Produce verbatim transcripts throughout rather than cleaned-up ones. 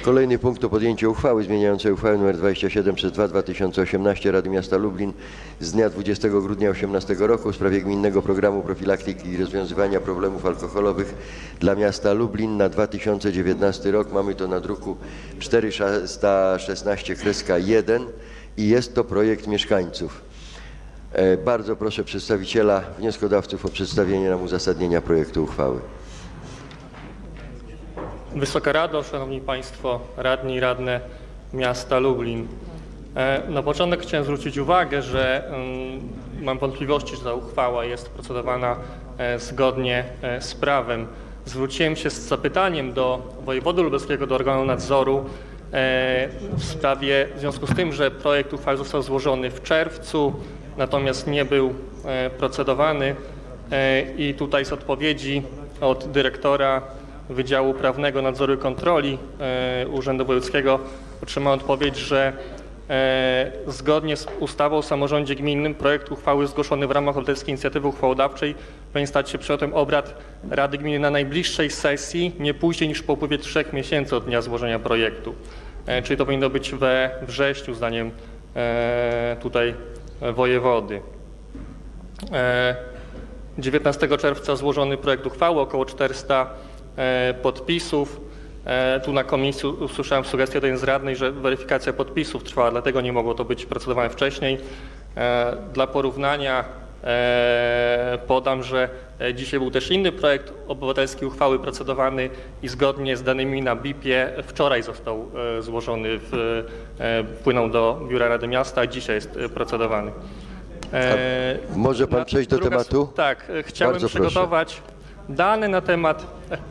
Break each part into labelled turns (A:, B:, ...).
A: Kolejny punkt to podjęcie uchwały zmieniającej uchwałę nr dwadzieścia siedem przez dwa dwa tysiące osiemnaście Rady Miasta Lublin z dnia dwudziestego grudnia osiemnastego roku w sprawie gminnego programu profilaktyki i rozwiązywania problemów alkoholowych dla miasta Lublin na dwa tysiące dziewiętnasty rok. Mamy to na druku czterysta szesnaście jeden i jest to projekt mieszkańców. Bardzo proszę przedstawiciela wnioskodawców o przedstawienie nam uzasadnienia projektu uchwały.
B: Wysoka Rado, Szanowni Państwo, radni i radne miasta Lublin. Na początek chciałem zwrócić uwagę, że mam wątpliwości, że ta uchwała jest procedowana zgodnie z prawem. Zwróciłem się z zapytaniem do wojewody lubelskiego, do organu nadzoru w sprawie, w związku z tym, że projekt uchwały został złożony w czerwcu, natomiast nie był procedowany i tutaj z odpowiedzi od dyrektora Wydziału Prawnego Nadzoru i Kontroli Urzędu Wojewódzkiego otrzymałem odpowiedź, że zgodnie z ustawą o samorządzie gminnym projekt uchwały zgłoszony w ramach obywatelskiej inicjatywy uchwałodawczej powinien stać się przedmiotem obrad Rady Gminy na najbliższej sesji, nie później niż po upływie trzech miesięcy od dnia złożenia projektu. Czyli to powinno być we wrześniu, zdaniem tutaj wojewody. dziewiętnastego czerwca złożony projekt uchwały, około czterysta podpisów. Tu na komisji usłyszałem sugestię jeden z radnych, że weryfikacja podpisów trwała, dlatego nie mogło to być procedowane wcześniej. Dla porównania podam, że dzisiaj był też inny projekt obywatelskiej uchwały procedowany i zgodnie z danymi na B I P-ie wczoraj został złożony, w, wpłynął do Biura Rady Miasta, a dzisiaj jest procedowany.
A: A może Pan przejść do
B: Druga,
A: tematu?
B: Tak, chciałem
A: Bardzo
B: przygotować proszę. dane na temat.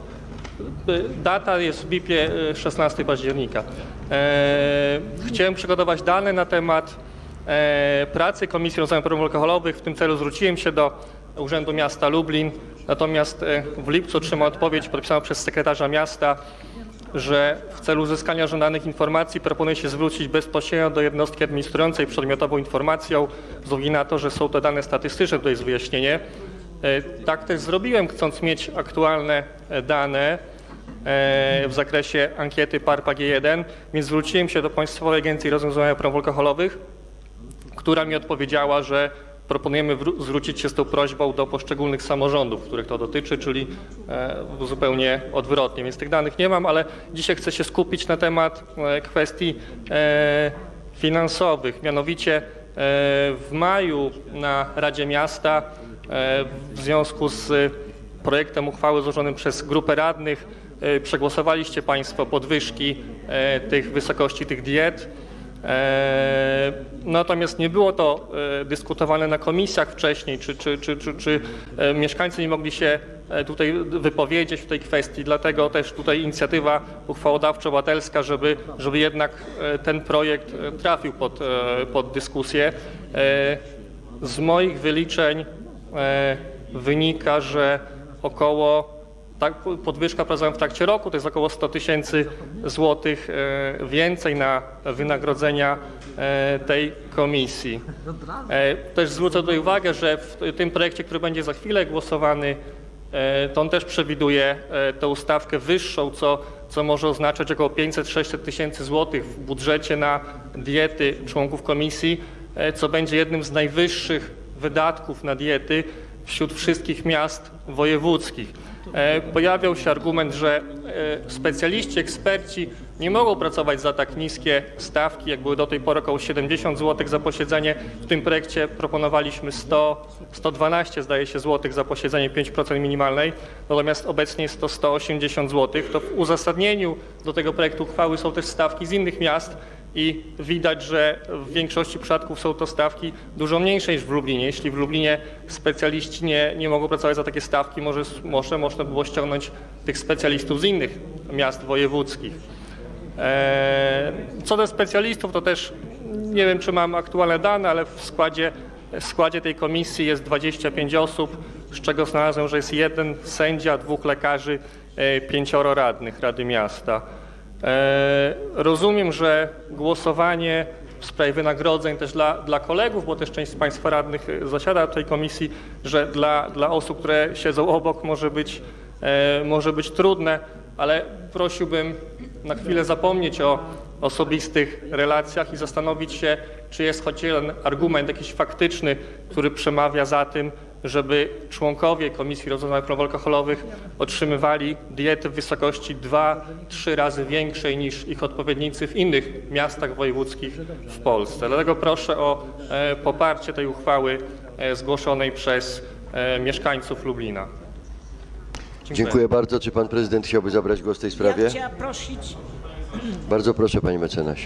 B: Data jest w B I P-ie szesnastego października. Chciałem przygotować dane na temat pracy Komisji Rozwiązania Problemów Alkoholowych. W tym celu zwróciłem się do Urzędu Miasta Lublin, natomiast w lipcu otrzymałem odpowiedź podpisaną przez sekretarza miasta, że w celu uzyskania żądanych informacji proponuje się zwrócić bezpośrednio do jednostki administrującej przedmiotową informacją, z uwagi na to, że są to dane statystyczne, to jest wyjaśnienie. Tak też zrobiłem, chcąc mieć aktualne dane w zakresie ankiety P A R P A G jeden, więc zwróciłem się do Państwowej Agencji Rozwiązywania Problemów Alkoholowych, która mi odpowiedziała, że proponujemy zwrócić się z tą prośbą do poszczególnych samorządów, których to dotyczy, czyli zupełnie odwrotnie, więc tych danych nie mam, ale dzisiaj chcę się skupić na temat kwestii finansowych. Mianowicie w maju na Radzie Miasta w związku z projektem uchwały złożonym przez grupę radnych przegłosowaliście Państwo podwyżki tych wysokości tych diet. Natomiast nie było to dyskutowane na komisjach wcześniej, czy, czy, czy, czy, czy mieszkańcy nie mogli się tutaj wypowiedzieć w tej kwestii, dlatego też tutaj inicjatywa uchwałodawczo-obywatelska, żeby, żeby jednak ten projekt trafił pod, pod dyskusję. Z moich wyliczeń wynika, że około, tak, podwyżka pracowana w trakcie roku to jest około sto tysięcy złotych więcej na wynagrodzenia tej komisji. Też zwrócę tutaj uwagę, że w tym projekcie, który będzie za chwilę głosowany, to on też przewiduje tę ustawkę wyższą, co, co może oznaczać około pięćset do sześciuset tysięcy złotych w budżecie na diety członków komisji, co będzie jednym z najwyższych wydatków na diety wśród wszystkich miast wojewódzkich. Pojawiał się argument, że specjaliści, eksperci nie mogą pracować za tak niskie stawki, jak były do tej pory około siedemdziesiąt złotych za posiedzenie. W tym projekcie proponowaliśmy sto, sto dwanaście zdaje się złotych za posiedzenie pięć procent minimalnej, natomiast obecnie jest to sto osiemdziesiąt złotych. To w uzasadnieniu do tego projektu uchwały są też stawki z innych miast i widać, że w większości przypadków są to stawki dużo mniejsze niż w Lublinie. Jeśli w Lublinie specjaliści nie, nie mogą pracować za takie stawki, może, może można było ściągnąć tych specjalistów z innych miast wojewódzkich. Co do specjalistów, to też nie wiem, czy mam aktualne dane, ale w składzie, w składzie tej komisji jest dwadzieścia pięć osób, z czego znalazłem, że jest jeden sędzia, dwóch lekarzy, pięcioro radnych Rady Miasta. Rozumiem, że głosowanie w sprawie wynagrodzeń też dla, dla kolegów, bo też część z Państwa radnych zasiada w tej komisji, że dla, dla osób, które siedzą obok może być, może być trudne, ale prosiłbym na chwilę zapomnieć o osobistych relacjach i zastanowić się, czy jest choć jeden argument jakiś faktyczny, który przemawia za tym, żeby członkowie Komisji Rozwiązywania Problemów Alkoholowych otrzymywali diety w wysokości dwa trzy razy większej niż ich odpowiednicy w innych miastach wojewódzkich w Polsce. Dlatego proszę o e, poparcie tej uchwały e, zgłoszonej przez e, mieszkańców Lublina. Dziękuję.
A: Dziękuję bardzo. Czy pan prezydent chciałby zabrać głos w tej sprawie?
C: Ja chciałam prosić.
A: Bardzo proszę, panie mecenasie.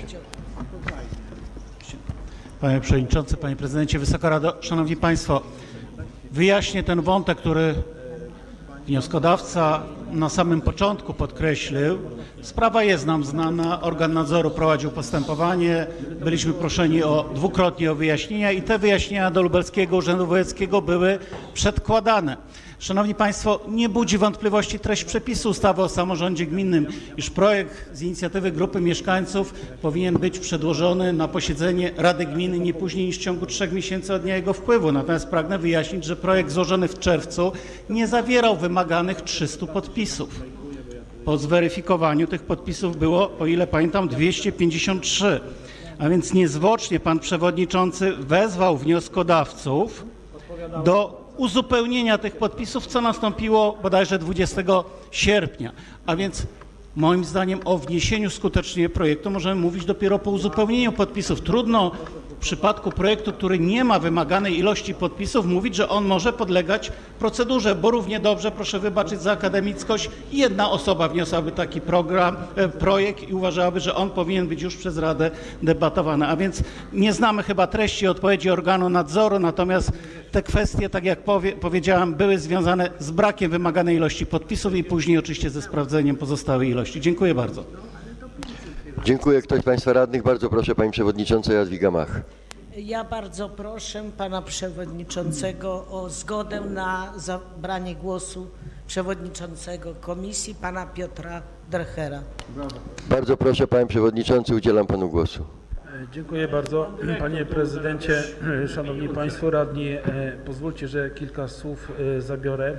D: Panie Przewodniczący, Panie Prezydencie, Wysoka Rado, Szanowni Państwo, wyjaśnię ten wątek, który wnioskodawca na samym początku podkreślił. Sprawa jest nam znana, organ nadzoru prowadził postępowanie, byliśmy proszeni o dwukrotnie o wyjaśnienia i te wyjaśnienia do Lubelskiego Urzędu Wojewódzkiego były przedkładane. Szanowni Państwo, nie budzi wątpliwości treść przepisu ustawy o samorządzie gminnym, iż projekt z inicjatywy grupy mieszkańców powinien być przedłożony na posiedzenie Rady Gminy nie później niż w ciągu trzech miesięcy od dnia jego wpływu. Natomiast pragnę wyjaśnić, że projekt złożony w czerwcu nie zawierał wymaganych trzystu podpisów. Po zweryfikowaniu tych podpisów było, o ile pamiętam, dwieście pięćdziesiąt trzy. A więc niezwłocznie pan przewodniczący wezwał wnioskodawców do uzupełnienia tych podpisów, co nastąpiło bodajże dwudziestego sierpnia. A więc moim zdaniem o wniesieniu skutecznie projektu możemy mówić dopiero po uzupełnieniu podpisów. Trudno w przypadku projektu, który nie ma wymaganej ilości podpisów, mówić, że on może podlegać procedurze, bo równie dobrze, proszę wybaczyć za akademickość, jedna osoba wniosłaby taki program, projekt i uważałaby, że on powinien być już przez Radę debatowany. A więc nie znamy chyba treści odpowiedzi organu nadzoru, natomiast te kwestie, tak jak powie, powiedziałem, były związane z brakiem wymaganej ilości podpisów i później oczywiście ze sprawdzeniem pozostałej ilości. Dziękuję bardzo.
A: Dziękuję. Ktoś z państwa radnych? Bardzo proszę, pani przewodnicząca Jadwiga Mach.
C: Ja bardzo proszę pana przewodniczącego o zgodę na zabranie głosu przewodniczącego komisji, pana Piotra Drechera.
A: Bardzo proszę, panie przewodniczący, udzielam panu głosu.
E: Dziękuję bardzo, panie prezydencie, szanowni państwo radni. Pozwólcie, że kilka słów zabiorę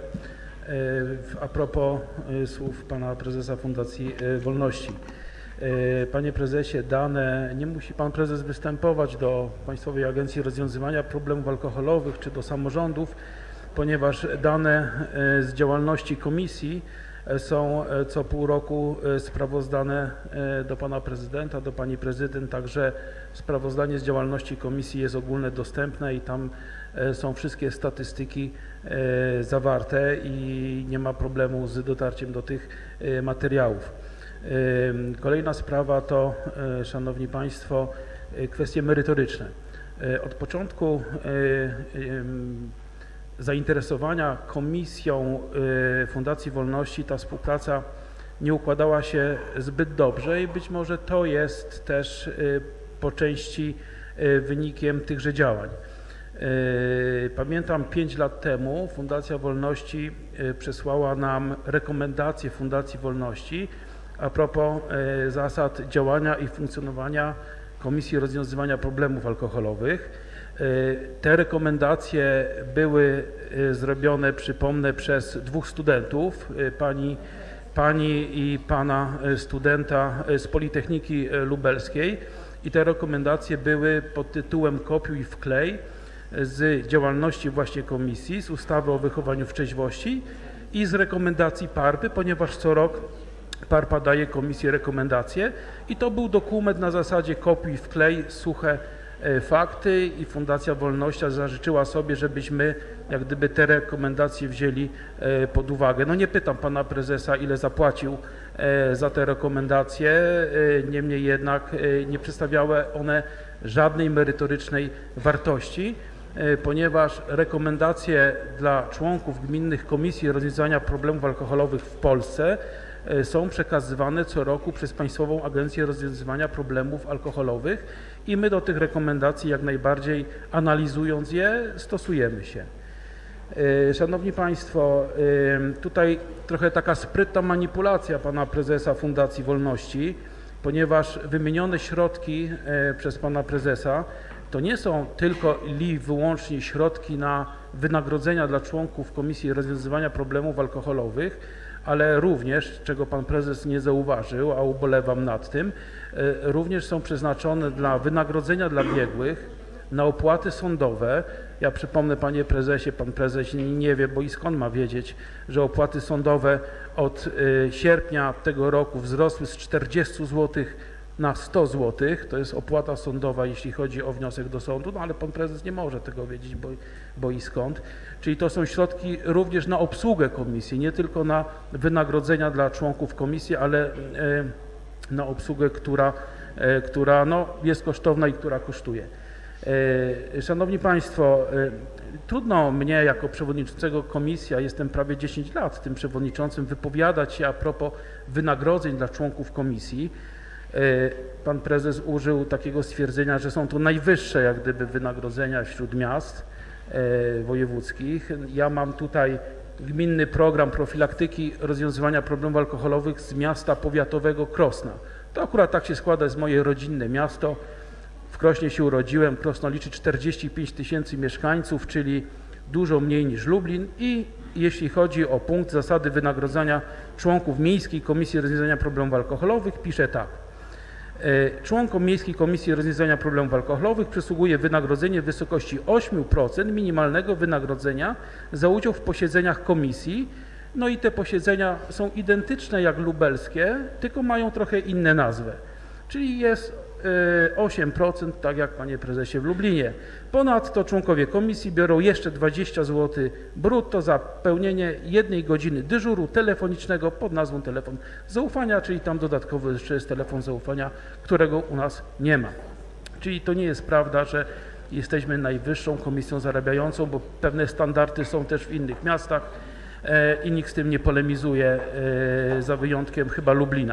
E: a propos słów pana prezesa Fundacji Wolności. Panie prezesie, dane, nie musi pan prezes występować do Państwowej Agencji Rozwiązywania Problemów Alkoholowych czy do samorządów, ponieważ dane z działalności komisji są co pół roku sprawozdane do pana prezydenta, do pani prezydent, także sprawozdanie z działalności komisji jest ogólnie dostępne i tam są wszystkie statystyki zawarte i nie ma problemu z dotarciem do tych materiałów. Kolejna sprawa to, szanowni państwo, kwestie merytoryczne. Od początku zainteresowania Komisją Fundacji Wolności ta współpraca nie układała się zbyt dobrze i być może to jest też po części wynikiem tychże działań. Pamiętam, pięć lat temu Fundacja Wolności przesłała nam rekomendacje Fundacji Wolności a propos zasad działania i funkcjonowania Komisji Rozwiązywania Problemów Alkoholowych. Te rekomendacje były zrobione, przypomnę, przez dwóch studentów, pani, pani i pana studenta z Politechniki Lubelskiej i te rekomendacje były pod tytułem Kopiuj wklej z działalności właśnie komisji, z ustawy o wychowaniu w trzeźwości i z rekomendacji PARPy, ponieważ co rok PARPA daje komisji rekomendacje i to był dokument na zasadzie kopiuj wklej, suche fakty i Fundacja Wolności zażyczyła sobie, żebyśmy jak gdyby te rekomendacje wzięli pod uwagę. No nie pytam pana prezesa, ile zapłacił za te rekomendacje, niemniej jednak nie przedstawiały one żadnej merytorycznej wartości, ponieważ rekomendacje dla członków gminnych Komisji Rozwiązywania Problemów Alkoholowych w Polsce są przekazywane co roku przez Państwową Agencję Rozwiązywania Problemów Alkoholowych i my do tych rekomendacji jak najbardziej, analizując je, stosujemy się. Szanowni Państwo, tutaj trochę taka sprytna manipulacja pana prezesa Fundacji Wolności, ponieważ wymienione środki przez pana prezesa to nie są tylko i wyłącznie środki na wynagrodzenia dla członków Komisji Rozwiązywania Problemów Alkoholowych, ale również, czego pan prezes nie zauważył, a ubolewam nad tym, również są przeznaczone dla wynagrodzenia dla biegłych, na opłaty sądowe. Ja przypomnę, panie prezesie, pan prezes nie wie, bo i skąd ma wiedzieć, że opłaty sądowe od sierpnia tego roku wzrosły z czterdziestu złotych na sto złotych. To jest opłata sądowa, jeśli chodzi o wniosek do sądu, no ale pan prezes nie może tego wiedzieć, bo, bo i skąd. Czyli to są środki również na obsługę komisji, nie tylko na wynagrodzenia dla członków komisji, ale na obsługę, która, która no, jest kosztowna i która kosztuje. Szanowni Państwo, trudno mnie jako przewodniczącego komisji, a jestem prawie dziesięć lat tym przewodniczącym, wypowiadać się a propos wynagrodzeń dla członków komisji. Pan prezes użył takiego stwierdzenia, że są to najwyższe jak gdyby wynagrodzenia wśród miast wojewódzkich. Ja mam tutaj gminny program profilaktyki rozwiązywania problemów alkoholowych z miasta powiatowego Krosna. To akurat tak się składa, jest moje rodzinne miasto. W Krośnie się urodziłem, Krosno liczy czterdzieści pięć tysięcy mieszkańców, czyli dużo mniej niż Lublin i jeśli chodzi o punkt zasady wynagrodzenia członków Miejskiej Komisji Rozwiązania Problemów Alkoholowych, pisze tak. Członkom Miejskiej Komisji Rozwiązania Problemów Alkoholowych przysługuje wynagrodzenie w wysokości osiem procent minimalnego wynagrodzenia za udział w posiedzeniach komisji. No i te posiedzenia są identyczne jak lubelskie, tylko mają trochę inne nazwy. Czyli jest osiem procent, tak jak panie prezesie w Lublinie. Ponadto członkowie komisji biorą jeszcze dwadzieścia złotych brutto za pełnienie jednej godziny dyżuru telefonicznego pod nazwą telefon zaufania, czyli tam dodatkowo jeszcze jest telefon zaufania, którego u nas nie ma. Czyli to nie jest prawda, że jesteśmy najwyższą komisją zarabiającą, bo pewne standardy są też w innych miastach i nikt z tym nie polemizuje, za wyjątkiem chyba Lublina.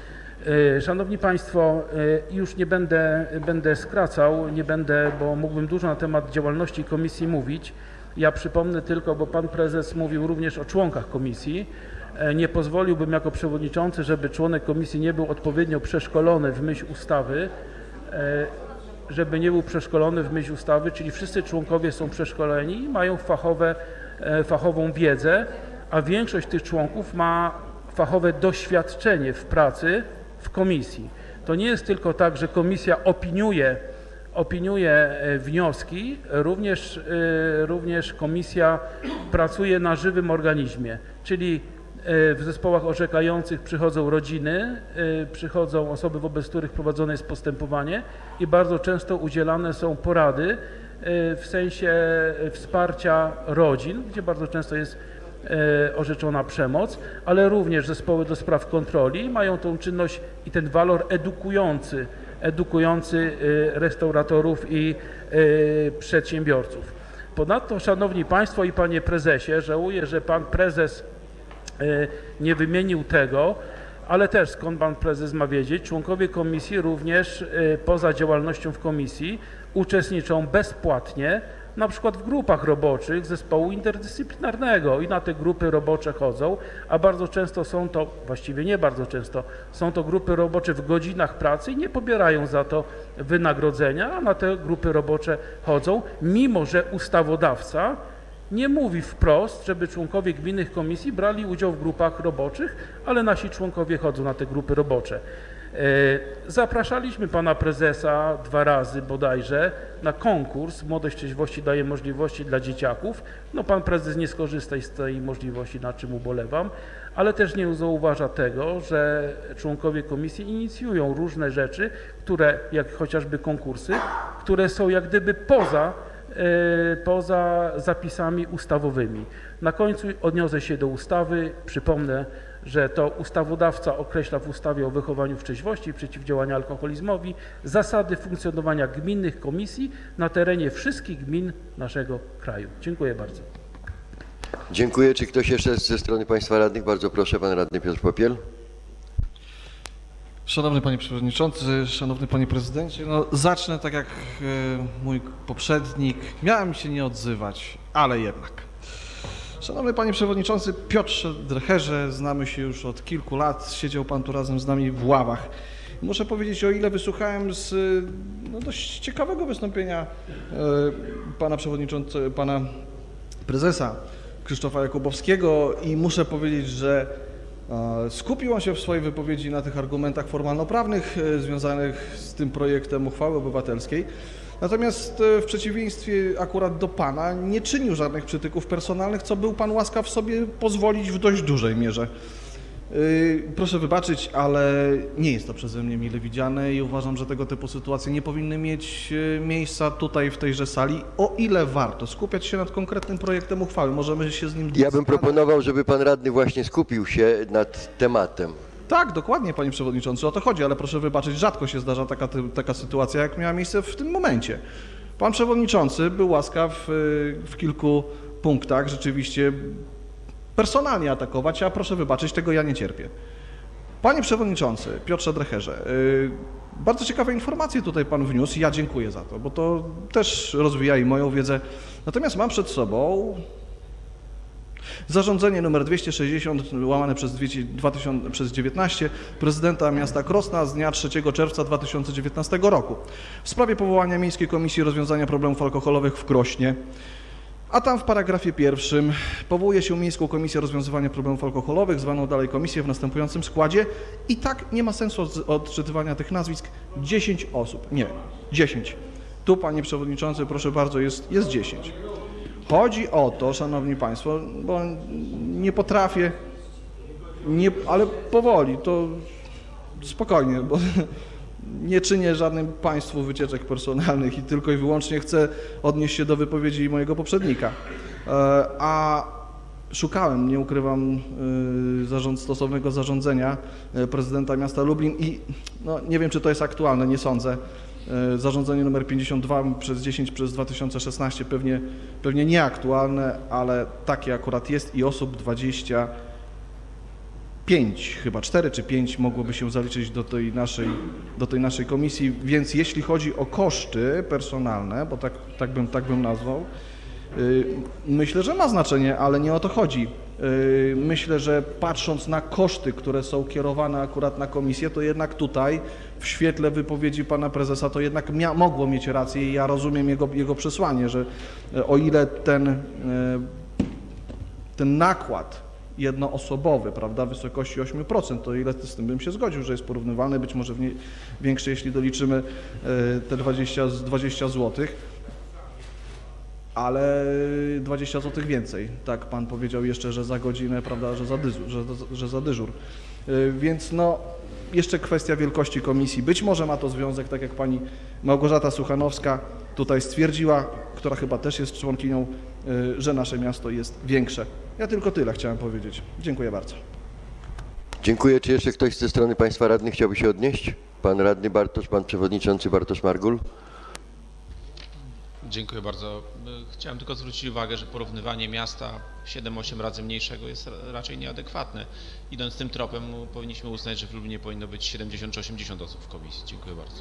E: Szanowni Państwo, już nie będę, będę skracał, nie będę, bo mógłbym dużo na temat działalności komisji mówić. Ja przypomnę tylko, bo pan prezes mówił również o członkach komisji. Nie pozwoliłbym jako przewodniczący, żeby członek komisji nie był odpowiednio przeszkolony w myśl ustawy, żeby nie był przeszkolony w myśl ustawy, czyli wszyscy członkowie są przeszkoleni i mają fachowe, fachową wiedzę, a większość tych członków ma fachowe doświadczenie w pracy w komisji. To nie jest tylko tak, że komisja opiniuje, opiniuje wnioski, również, również komisja pracuje na żywym organizmie, czyli w zespołach orzekających przychodzą rodziny, przychodzą osoby, wobec których prowadzone jest postępowanie i bardzo często udzielane są porady w sensie wsparcia rodzin, gdzie bardzo często jest orzeczona przemoc, ale również zespoły do spraw kontroli mają tą czynność i ten walor edukujący, edukujący restauratorów i przedsiębiorców. Ponadto, szanowni Państwo i panie prezesie, żałuję, że pan prezes nie wymienił tego, ale też skąd pan prezes ma wiedzieć, członkowie komisji również poza działalnością w komisji uczestniczą bezpłatnie na przykład w grupach roboczych zespołu interdyscyplinarnego i na te grupy robocze chodzą, a bardzo często są to, właściwie nie bardzo często, są to grupy robocze w godzinach pracy i nie pobierają za to wynagrodzenia, a na te grupy robocze chodzą, mimo że ustawodawca nie mówi wprost, żeby członkowie gminnych komisji brali udział w grupach roboczych, ale nasi członkowie chodzą na te grupy robocze. Zapraszaliśmy pana prezesa dwa razy bodajże na konkurs Młodość Trzeźwości daje możliwości dla dzieciaków. No pan prezes nie skorzysta z tej możliwości, na czym ubolewam, ale też nie zauważa tego, że członkowie komisji inicjują różne rzeczy, które, jak chociażby konkursy, które są jak gdyby poza, poza zapisami ustawowymi. Na końcu odniosę się do ustawy, przypomnę, że to ustawodawca określa w ustawie o wychowaniu w trzeźwości i przeciwdziałaniu alkoholizmowi zasady funkcjonowania gminnych komisji na terenie wszystkich gmin naszego kraju. Dziękuję bardzo.
A: Dziękuję. Czy ktoś jeszcze ze strony państwa radnych? Bardzo proszę, pan radny Piotr Popiel.
F: Szanowny panie przewodniczący, szanowny panie prezydencie, no zacznę tak jak mój poprzednik. Miałem się nie odzywać, ale jednak. Szanowny panie przewodniczący Piotrze Drecherze, znamy się już od kilku lat, siedział pan tu razem z nami w ławach. Muszę powiedzieć, o ile wysłuchałem z no, dość ciekawego wystąpienia e, pana przewodniczącego, pana prezesa Krzysztofa Jakubowskiego i muszę powiedzieć, że Skupił on się w swojej wypowiedzi na tych argumentach formalno-prawnych związanych z tym projektem uchwały obywatelskiej. Natomiast w przeciwieństwie akurat do Pana nie czynił żadnych przytyków personalnych, co był Pan łaskaw sobie pozwolić w dość dużej mierze. Proszę wybaczyć, ale nie jest to przeze mnie mile widziane i uważam, że tego typu sytuacje nie powinny mieć miejsca tutaj w tejże sali, o ile warto skupiać się nad konkretnym projektem uchwały. Możemy się z nim...
A: Ja bym proponował, żeby Pan Radny właśnie skupił się nad tematem.
F: Tak, dokładnie, Panie Przewodniczący, o to chodzi, ale proszę wybaczyć, rzadko się zdarza taka, taka sytuacja, jak miała miejsce w tym momencie. Pan Przewodniczący był łaskaw w kilku punktach rzeczywiście personalnie atakować, a proszę wybaczyć, tego ja nie cierpię. Panie Przewodniczący, Piotrze Drecherze, bardzo ciekawe informacje tutaj Pan wniósł i ja dziękuję za to, bo to też rozwija i moją wiedzę. Natomiast mam przed sobą zarządzenie nr dwieście sześćdziesiąt łamane przez, dwa tysiące, przez dziewiętnaście prezydenta miasta Krosna z dnia trzeciego czerwca dwa tysiące dziewiętnastego roku w sprawie powołania Miejskiej Komisji Rozwiązania Problemów Alkoholowych w Krośnie. A tam w paragrafie pierwszym powołuje się Miejską Komisję Rozwiązywania Problemów Alkoholowych, zwaną dalej komisję w następującym składzie i tak nie ma sensu odczytywania tych nazwisk. dziesięć osób, nie, dziesięć. Tu, Panie Przewodniczący, proszę bardzo, jest, jest dziesięć. Chodzi o to, Szanowni Państwo, bo nie potrafię, nie, ale powoli, to spokojnie, bo nie czynię żadnym Państwu wycieczek personalnych i tylko i wyłącznie chcę odnieść się do wypowiedzi mojego poprzednika. A szukałem, nie ukrywam, zarząd, stosownego zarządzenia prezydenta miasta Lublin i no, nie wiem, czy to jest aktualne, nie sądzę. Zarządzenie nr pięćdziesiąt dwa przez dziesięć przez dwa tysiące szesnaście pewnie, pewnie nieaktualne, ale takie akurat jest i osób dwadzieścia pięć, chyba cztery czy pięć mogłoby się zaliczyć do tej naszej, do tej naszej komisji, więc jeśli chodzi o koszty personalne, bo tak, tak, bym, tak bym nazwał, myślę, że ma znaczenie, ale nie o to chodzi. Myślę, że patrząc na koszty, które są kierowane akurat na komisję, to jednak tutaj w świetle wypowiedzi pana prezesa to jednak mia- mogło mieć rację i ja rozumiem jego, jego przesłanie, że o ile ten, ten nakład jednoosobowy, prawda, w wysokości osiem procent, to ile z tym bym się zgodził, że jest porównywalny, być może w nie, większy, jeśli doliczymy te dwadzieścia złotych. Ale dwadzieścia złotych więcej, tak Pan powiedział jeszcze, że za godzinę, prawda, że za dyżur, że, że za dyżur. Więc no, jeszcze kwestia wielkości komisji. Być może ma to związek, tak jak Pani Małgorzata Suchanowska tutaj stwierdziła, która chyba też jest członkinią, że nasze miasto jest większe. Ja tylko tyle chciałem powiedzieć. Dziękuję bardzo.
A: Dziękuję. Czy jeszcze ktoś ze strony Państwa radnych chciałby się odnieść? Pan radny Bartosz, Pan Przewodniczący Bartosz Margul.
G: Dziękuję bardzo. Chciałem tylko zwrócić uwagę, że porównywanie miasta siedem osiem razy mniejszego jest raczej nieadekwatne. Idąc tym tropem, powinniśmy uznać, że w Lublinie powinno być siedemdziesiąt czy osiemdziesiąt osób w komisji. Dziękuję bardzo.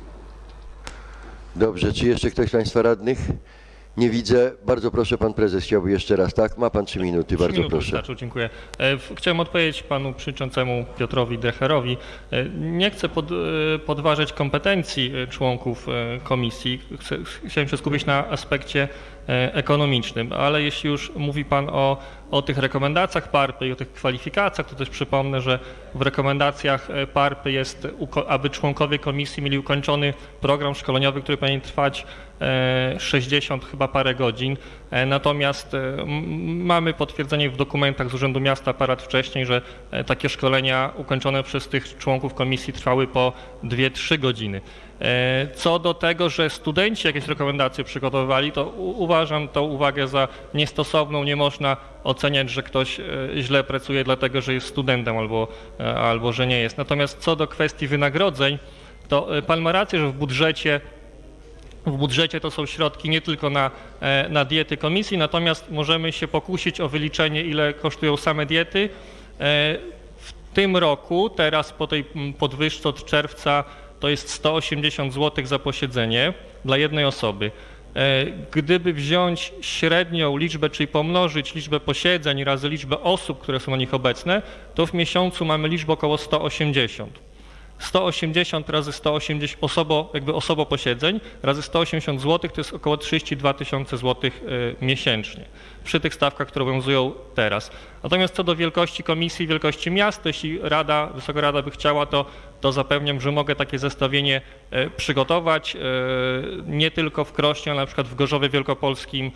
A: Dobrze, czy jeszcze ktoś z Państwa radnych? Nie widzę. Bardzo proszę, Pan Prezes chciałby jeszcze raz, tak? Ma Pan trzy minuty, bardzo
B: minuty
A: proszę.
B: Wystarczył, dziękuję. Chciałem odpowiedzieć Panu przewodniczącemu Piotrowi Drecherowi. Nie chcę pod, podważać kompetencji członków komisji. Chciałem się skupić na aspekcie ekonomicznym, ale jeśli już mówi Pan o, o tych rekomendacjach PARPy i o tych kwalifikacjach, to też przypomnę, że w rekomendacjach PARPy jest, aby członkowie komisji mieli ukończony program szkoleniowy, który powinien trwać sześćdziesiąt chyba parę godzin. Natomiast mamy potwierdzenie w dokumentach z Urzędu Miasta parę lat wcześniej, że takie szkolenia ukończone przez tych członków komisji trwały po dwie trzy godziny. Co do tego, że studenci jakieś rekomendacje przygotowywali, to uważam tą uwagę za niestosowną. Nie można oceniać, że ktoś źle pracuje dlatego, że jest studentem albo, albo że nie jest. Natomiast co do kwestii wynagrodzeń, to Pan ma rację, że w budżecie W budżecie to są środki nie tylko na, na diety komisji, natomiast możemy się pokusić o wyliczenie, ile kosztują same diety. W tym roku, teraz po tej podwyżce od czerwca, to jest sto osiemdziesiąt złotych za posiedzenie dla jednej osoby. Gdyby wziąć średnią liczbę, czyli pomnożyć liczbę posiedzeń razy liczbę osób, które są na nich obecne, to w miesiącu mamy liczbę około sto osiemdziesiąt. sto osiemdziesiąt razy sto osiemdziesiąt osobo, jakby osoboposiedzeń razy sto osiemdziesiąt złotych to jest około trzydzieści dwa tysiące złotych miesięcznie przy tych stawkach, które obowiązują teraz. Natomiast co do wielkości komisji, wielkości miast, to jeśli Rada, Wysoka Rada by chciała, to, to zapewniam, że mogę takie zestawienie przygotować, nie tylko w Krośnie, ale na przykład w Gorzowie Wielkopolskim,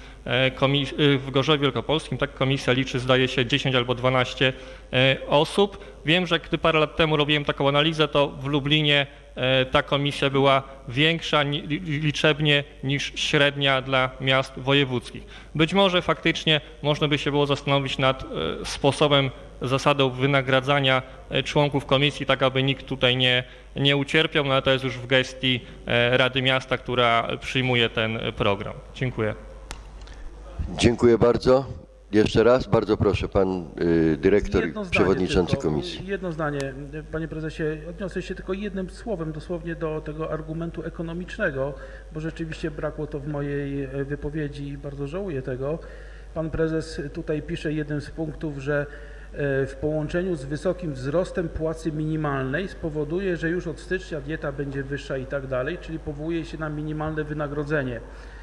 B: w Gorzowie Wielkopolskim, tak, komisja liczy, zdaje się, dziesięć albo dwanaście osób. Wiem, że gdy parę lat temu robiłem taką analizę, to w Lublinie ta komisja była większa liczebnie niż średnia dla miast wojewódzkich. Być może faktycznie można by się było zastanowić nad sposobem, zasadą wynagradzania członków komisji, tak aby nikt tutaj nie, nie ucierpiał, no ale to jest już w gestii Rady Miasta, która przyjmuje ten program. Dziękuję.
A: Dziękuję bardzo. Jeszcze raz, bardzo proszę, pan y, dyrektor i przewodniczący
E: tylko,
A: komisji.
E: Jedno zdanie, panie prezesie, odniosę się tylko jednym słowem dosłownie do tego argumentu ekonomicznego, bo rzeczywiście brakło to w mojej wypowiedzi i bardzo żałuję tego. Pan prezes tutaj pisze jednym z punktów, że w połączeniu z wysokim wzrostem płacy minimalnej spowoduje, że już od stycznia dieta będzie wyższa i tak dalej, czyli powołuje się na minimalne wynagrodzenie.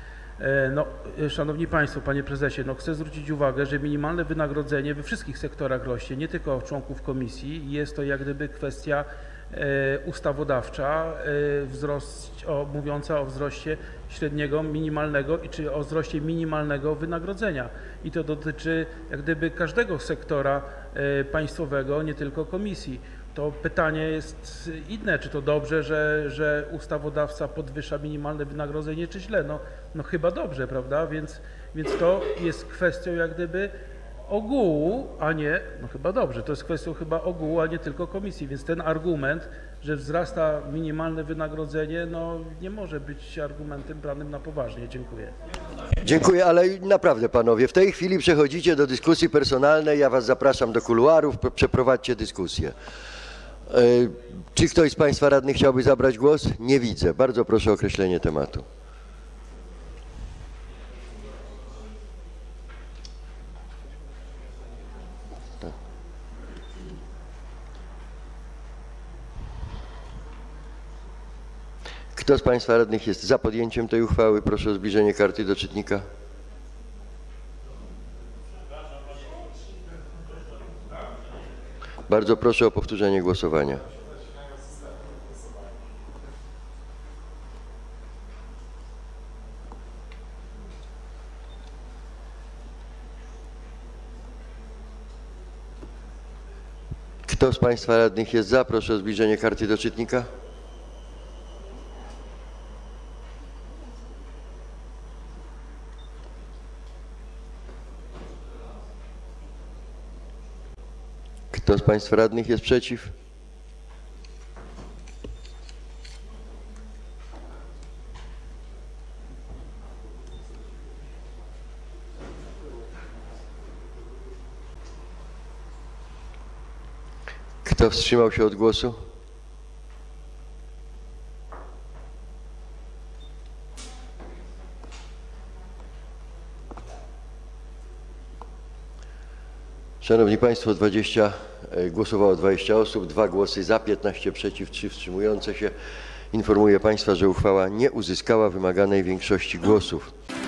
E: No, szanowni państwo, panie prezesie, no chcę zwrócić uwagę, że minimalne wynagrodzenie we wszystkich sektorach rośnie, nie tylko członków komisji. Jest to jak gdyby kwestia e, ustawodawcza, e, wzrost, o, mówiąca o wzroście średniego, minimalnego i czy o wzroście minimalnego wynagrodzenia. I to dotyczy jak gdyby każdego sektora e, państwowego, nie tylko komisji. To pytanie jest inne, czy to dobrze, że, że ustawodawca podwyższa minimalne wynagrodzenie, czy źle? No, no chyba dobrze, prawda? Więc, więc to jest kwestią jak gdyby ogółu, a nie, no chyba dobrze, to jest kwestią chyba ogółu, a nie tylko komisji. Więc ten argument, że wzrasta minimalne wynagrodzenie, no nie może być argumentem branym na poważnie. Dziękuję.
A: Dziękuję, ale naprawdę panowie, w tej chwili przechodzicie do dyskusji personalnej, ja was zapraszam do kuluarów, przeprowadźcie dyskusję. Czy ktoś z państwa radnych chciałby zabrać głos? Nie widzę. Bardzo proszę o określenie tematu. Kto z państwa radnych jest za podjęciem tej uchwały? Proszę o zbliżenie karty do czytnika. Bardzo proszę o powtórzenie głosowania. Kto z państwa radnych jest za? Proszę o zbliżenie karty do czytnika. Kto z państwa radnych jest przeciw? Kto wstrzymał się od głosu? Szanowni Państwo, dwadzieścia, głosowało dwadzieścia osób, dwa głosy za, piętnaście przeciw, trzy wstrzymujące się. Informuję Państwa, że uchwała nie uzyskała wymaganej większości głosów.